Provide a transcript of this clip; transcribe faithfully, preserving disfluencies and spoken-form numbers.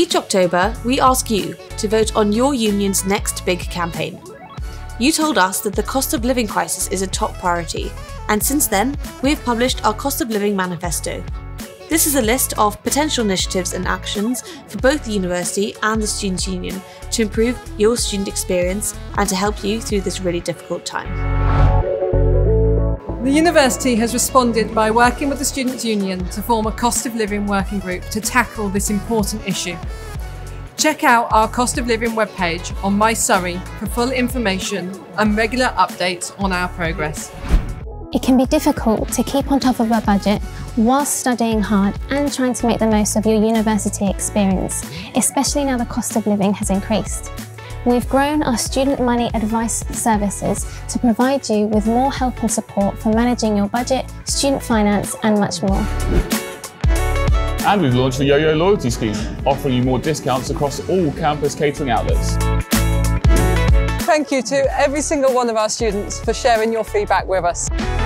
Each October, we ask you to vote on your union's next big campaign. You told us that the cost of living crisis is a top priority, and since then, we've published our cost of living manifesto. This is a list of potential initiatives and actions for both the university and the Students' Union to improve your student experience and to help you through this really difficult time. The university has responded by working with the Students' Union to form a cost of living working group to tackle this important issue. Check out our cost of living webpage on My Surrey for full information and regular updates on our progress. It can be difficult to keep on top of a budget whilst studying hard and trying to make the most of your university experience, especially now the cost of living has increased. We've grown our student money advice services to provide you with more help and support for managing your budget, student finance and much more. And we've launched the Yo-Yo loyalty scheme, offering you more discounts across all campus catering outlets. Thank you to every single one of our students for sharing your feedback with us.